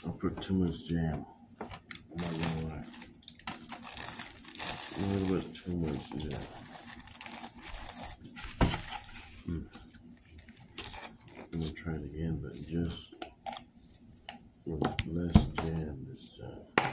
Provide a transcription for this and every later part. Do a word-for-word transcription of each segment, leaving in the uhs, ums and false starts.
I put too much jam. I'm not gonna lie. A little bit too much jam. Hmm. I'm gonna try it again, but just with less jam this time.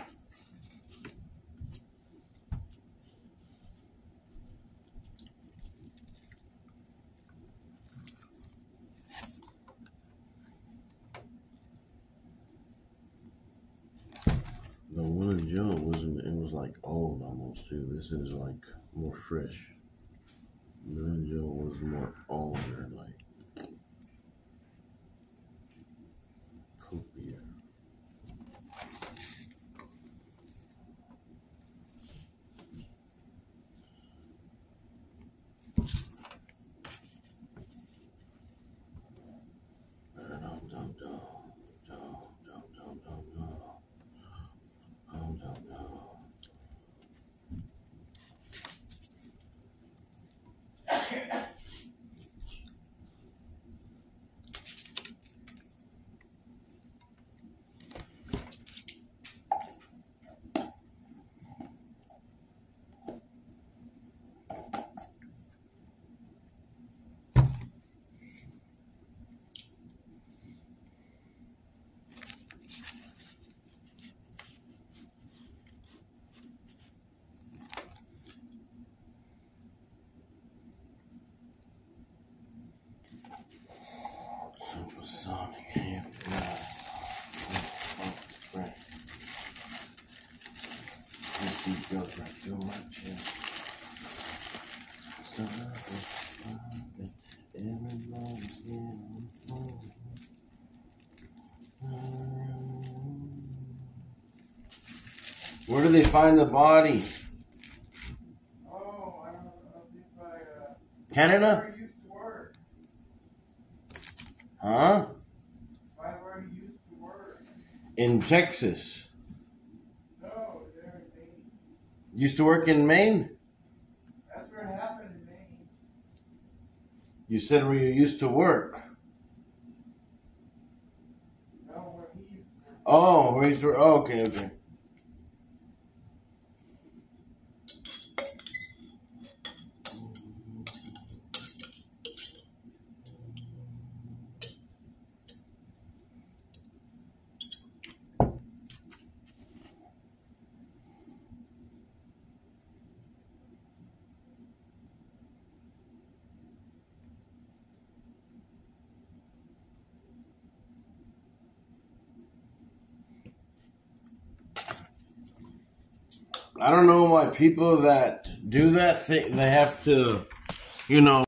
The one in Joe wasn't, it was like old almost too. This is like more fresh. The one in Joe was more older, like poopier. Supersonic hand drive. Right. This beat goes right through my chest. Everybody's getting home. Where do they find the body? Oh, I don't know. I think by uh, Canada? where he used to work. Huh? By where he used to work. In Texas. No, there in Maine. Used to work in Maine? That's where it happened in Maine. You said where you used to work. No, where he used to work. Oh, where you used to work. Oh, okay, okay. I don't know why people that do that think they have to, you know,